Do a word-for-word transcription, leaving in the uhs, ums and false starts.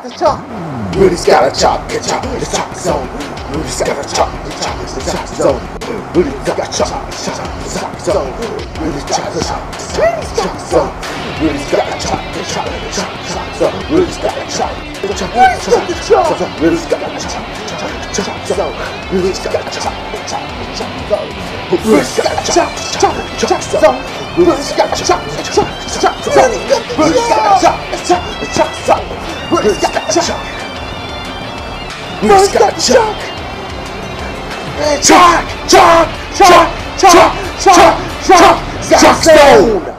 got the chop. Rudy's got a chop, the chop, the chop zone. Rudy's got a chop, the chop, the chop zone. Rudy's got a chop, the chop, the chop zone. Rudy's got a chop, the chop zone. Rudy's got a chop, the chop, the chop zone. Rudy's got a chop, the chop, the chop zone. Rudy's got a chop, the chop zone. Rudy's got a chop, the chop, the chop zone. Rudy's got a chop, the chop, the chop zone. Rudy's got a chop, the chop, the chop zone. Rudy's got a chop, the chop, the chop zone. Rudy's got a chop. Rudy's got a chop. Chop, chop, chop, chop, chop, chop, chop, chop zone.